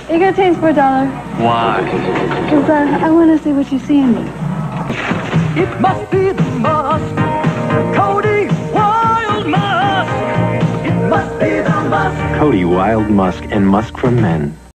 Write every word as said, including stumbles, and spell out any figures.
You got change for a dollar? Why? Because uh, I want to see what you see in me. It must be the Musk, Coty Wild Musk. It must be the Musk. Coty Wild Musk and Musk for Men.